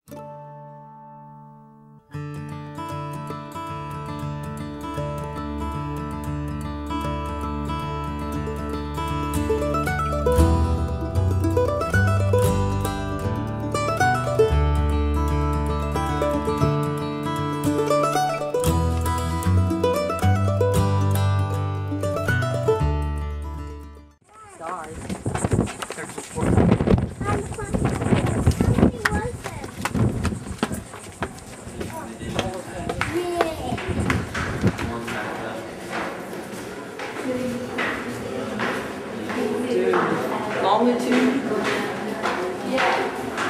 Longitude. Yeah.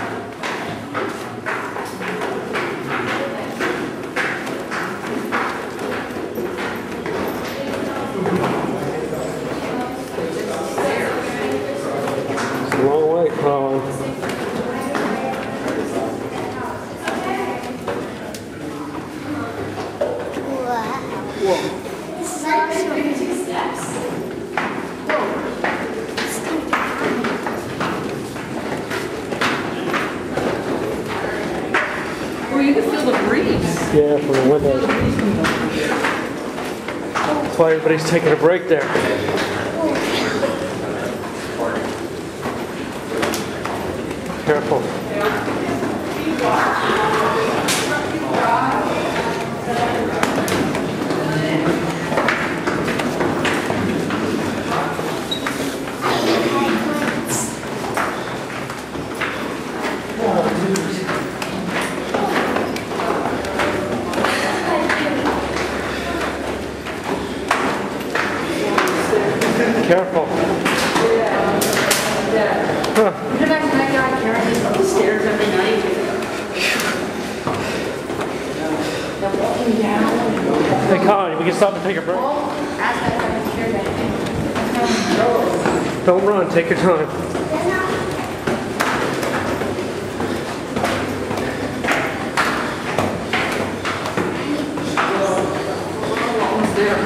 It's a long way, Colin. Whoa. You can feel the breeze. Yeah, from the window. That's why everybody's taking a break there. Careful. Careful. Yeah. Huh. You know that guy carrying up the stairs every night? They're walking down. Hey, Colin, we can stop and take a break. Ask that guy to carry that. Don't run. Take your time. Almost there.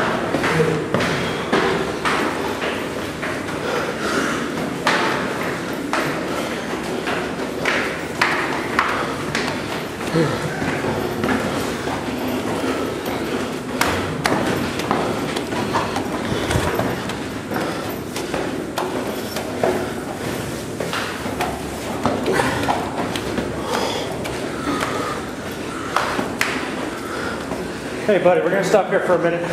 Hey, buddy, we're going to stop here for a minute.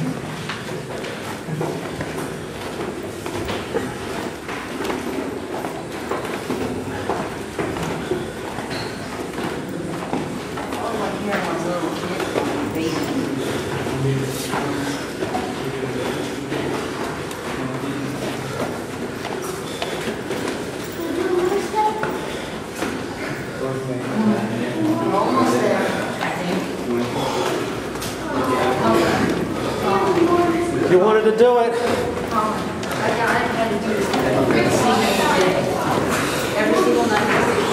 Almost there. You wanted to do it. I had to do this every single day. Every single night.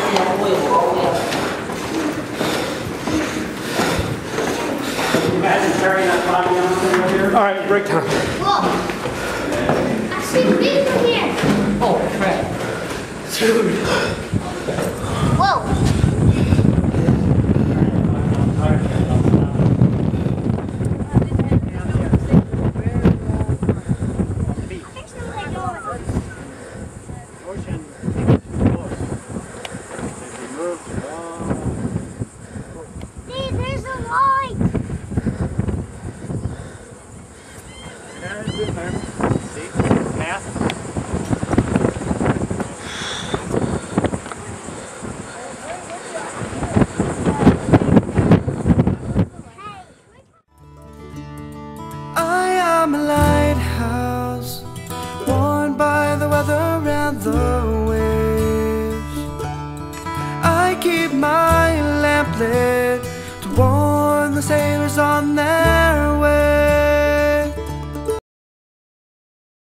Imagine carrying that body on over here. All right, break time. Whoa! I see the big from here. Oh, crap. Dude. Whoa! I'm a lighthouse, worn by the weather and the waves. I keep my lamp lit to warn the sailors on their way.